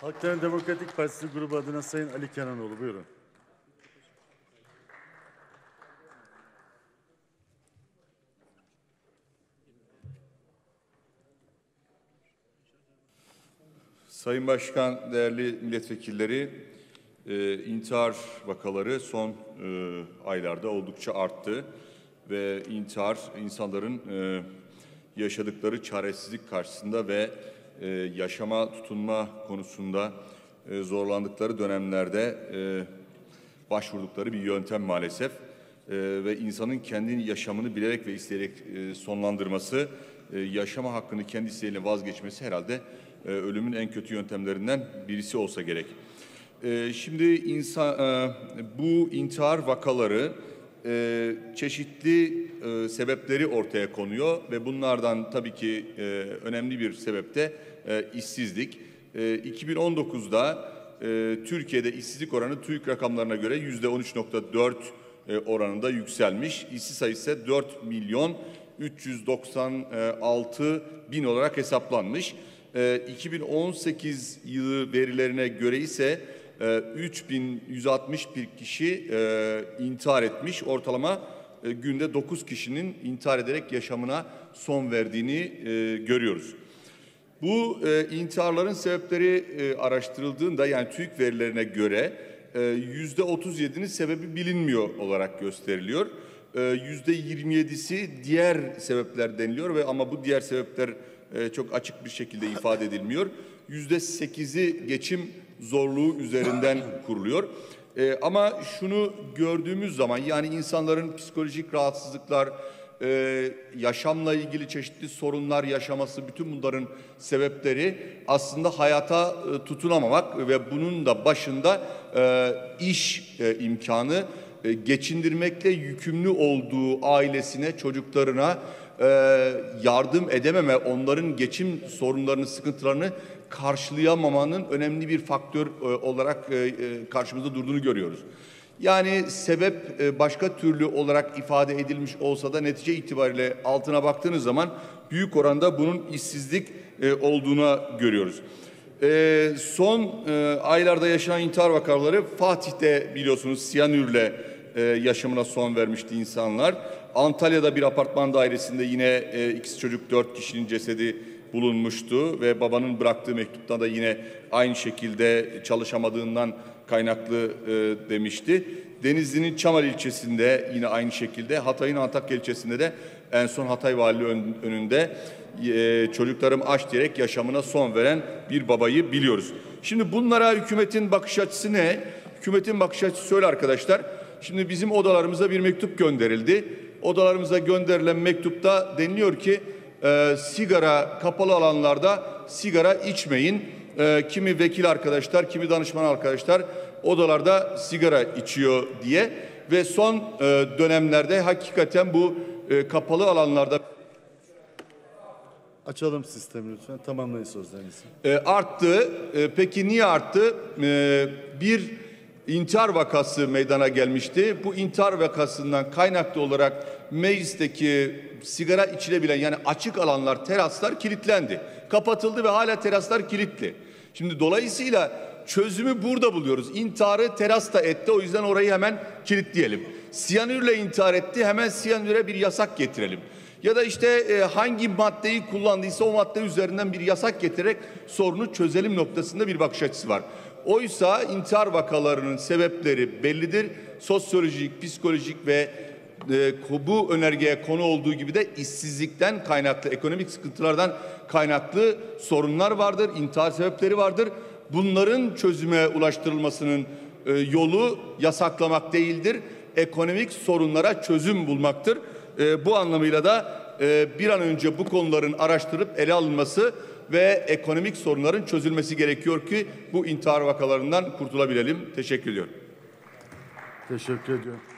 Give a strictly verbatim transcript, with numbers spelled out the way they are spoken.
Halkların Demokratik Partisi grubu adına Sayın Ali Kenanoğlu, buyurun. Sayın Başkan, değerli milletvekilleri, e, intihar vakaları son e, aylarda oldukça arttı ve intihar insanların e, yaşadıkları çaresizlik karşısında ve e, yaşama tutunma konusunda e, zorlandıkları dönemlerde e, başvurdukları bir yöntem maalesef. E, ve insanın kendi yaşamını bilerek ve isteyerek e, sonlandırması, e, yaşama hakkını kendi isteğiyle vazgeçmesi herhalde e, ölümün en kötü yöntemlerinden birisi olsa gerek. E, şimdi insan, e, bu intihar vakaları e, çeşitli e, sebepleri ortaya konuyor ve bunlardan tabii ki e, önemli bir sebep de e, işsizlik. E, iki bin on dokuzda e, Türkiye'de işsizlik oranı TÜİK rakamlarına göre yüzde on üç nokta dört e, oranında yükselmiş. İşsiz sayısı dört milyon üç yüz doksan altı bin olarak hesaplanmış. iki bin on sekiz yılı verilerine göre ise üç bin yüz altmış bir kişi intihar etmiş. Ortalama günde dokuz kişinin intihar ederek yaşamına son verdiğini görüyoruz. Bu intiharların sebepleri araştırıldığında, yani TÜİK verilerine göre yüzde otuz yedinin sebebi bilinmiyor olarak gösteriliyor. Yüzde yirmi yedisi diğer sebepler deniliyor ve ama bu diğer sebepler çok açık bir şekilde ifade edilmiyor. Yüzde sekizi geçim zorluğu üzerinden kuruluyor. E, ama şunu gördüğümüz zaman, yani insanların psikolojik rahatsızlıklar, e, yaşamla ilgili çeşitli sorunlar yaşaması, bütün bunların sebepleri aslında hayata e, tutunamamak ve bunun da başında e, iş e, imkanı, e, geçindirmekle yükümlü olduğu ailesine, çocuklarına e, yardım edememe, onların geçim sorunlarını, sıkıntılarını karşılayamamanın önemli bir faktör e, olarak e, e, karşımızda durduğunu görüyoruz. Yani sebep e, başka türlü olarak ifade edilmiş olsa da netice itibariyle altına baktığınız zaman büyük oranda bunun işsizlik e, olduğuna görüyoruz. E, son e, aylarda yaşanan intihar vakaları, Fatih'te biliyorsunuz siyanürle e, yaşamına son vermişti insanlar. Antalya'da bir apartman dairesinde yine e, ikiz çocuk dört kişinin cesedi bulunmuştu ve babanın bıraktığı mektupta da yine aynı şekilde çalışamadığından kaynaklı e, demişti. Denizli'nin Çamal ilçesinde yine aynı şekilde, Hatay'ın Antakya ilçesinde de en son Hatay Valiliği ön, önünde e, çocuklarım aç diyerek yaşamına son veren bir babayı biliyoruz. Şimdi bunlara hükümetin bakış açısı ne? Hükümetin bakış açısı şöyle arkadaşlar. Şimdi bizim odalarımıza bir mektup gönderildi. Odalarımıza gönderilen mektupta deniliyor ki e, sigara kapalı alanlarda sigara içmeyin. E, kimi vekil arkadaşlar, kimi danışman arkadaşlar odalarda sigara içiyor diye ve son e, dönemlerde hakikaten bu e, kapalı alanlarda açalım sistemi lütfen. Tamamlayın sözlerinizi. E, arttı. E, peki niye arttı? E, bir intihar vakası meydana gelmişti. Bu intihar vakasından kaynaklı olarak meclisteki sigara içilebilen, yani açık alanlar, teraslar kilitlendi. Kapatıldı ve hala teraslar kilitli. Şimdi dolayısıyla çözümü burada buluyoruz. İntiharı terasta etti, o yüzden orayı hemen kilitleyelim. Siyanürle intihar etti, hemen siyanüre bir yasak getirelim. Ya da işte e, hangi maddeyi kullandıysa o madde üzerinden bir yasak getirerek sorunu çözelim noktasında bir bakış açısı var. Oysa intihar vakalarının sebepleri bellidir. Sosyolojik, psikolojik ve e, bu önergeye konu olduğu gibi de işsizlikten kaynaklı, ekonomik sıkıntılardan kaynaklı sorunlar vardır, intihar sebepleri vardır. Bunların çözüme ulaştırılmasının e, yolu yasaklamak değildir, ekonomik sorunlara çözüm bulmaktır. E, bu anlamıyla da e, bir an önce bu konuların araştırıp ele alınması ve ekonomik sorunların çözülmesi gerekiyor ki bu intihar vakalarından kurtulabilelim. Teşekkür ediyorum. Teşekkür ediyorum.